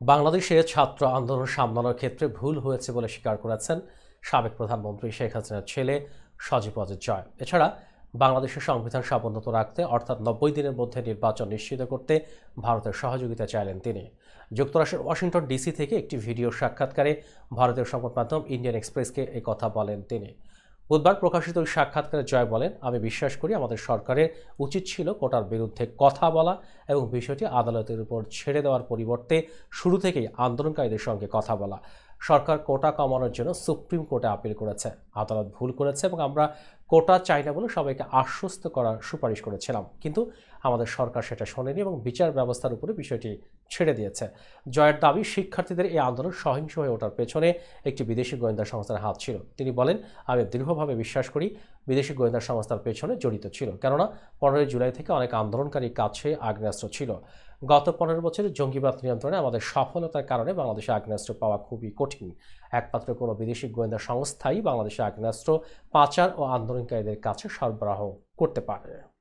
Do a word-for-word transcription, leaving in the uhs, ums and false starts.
বাংলাদেশে ছাত্র আন্দোলন সামলানোর ক্ষেত্রে ভুল হয়েছে বলে স্বীকার করেছেন সাবেক প্রধানমন্ত্রী শেখ হাসিনার ছেলে সজীব ওয়াজেদ জয়। এছাড়া বাংলাদেশের সংবিধান সমুন্নত রাখতে অর্থাৎ নব্বই দিনের মধ্যে নির্বাচন নিশ্চিত করতে ভারতের সহযোগিতা চাইলেন তিনি। যুক্তরাষ্ট্রের ওয়াশিংটন ডিসি থেকে একটি ভিডিও সাক্ষাৎকারে ভারতীয় সংবাদ মাধ্যম ইন্ডিয়ান এক্সপ্রেসকে এই কথা বলেন তিনি। বুধবার প্রকাশিত ওই সাক্ষাৎকারে জয় বলেন, আমি বিশ্বাস করি আমাদের সরকারের উচিত ছিল কোটার বিরুদ্ধে কথা বলা এবং বিষয়টি আদালতের উপর ছেড়ে দেওয়ার পরিবর্তে শুরু থেকেই আন্দোলনকারীদের সঙ্গে কথা বলা। সরকার কোটা কমানোর জন্য সুপ্রিম কোর্টে আপিল করেছে, আদালত ভুল করেছে এবং আমরা কোটা চাই না বলে সবাইকে আশ্বস্ত করার সুপারিশ করেছিলাম, কিন্তু আমাদের সরকার সেটা শোনেনি এবং বিচার ব্যবস্থার উপরে বিষয়টি ছেড়ে দিয়েছে। জয়ের দাবি, শিক্ষার্থীদের এই আন্দোলন সহিংস হয়ে ওঠার পেছনে একটি বিদেশি গোয়েন্দা সংস্থার হাত ছিল। তিনি বলেন, আমি দৃঢ়ভাবে বিশ্বাস করি বিদেশি গোয়েন্দা সংস্থার পেছনে জড়িত ছিল, কেননা পনেরোই জুলাই থেকে অনেক আন্দোলনকারীর কাছে আগ্নেয়াস্ত্র ছিল। গত পনেরো বছরে জঙ্গিবাদ নিয়ন্ত্রণে আমাদের সফলতার কারণে বাংলাদেশে আগ্নেয়াস্ত্র পাওয়া খুবই কঠিন। একমাত্র কোনো বিদেশি গোয়েন্দা সংস্থাই বাংলাদেশে আগ্নেয়াস্ত্র পাচার ও আন্দোলনকারীদের কাছে সরবরাহ করতে পারে।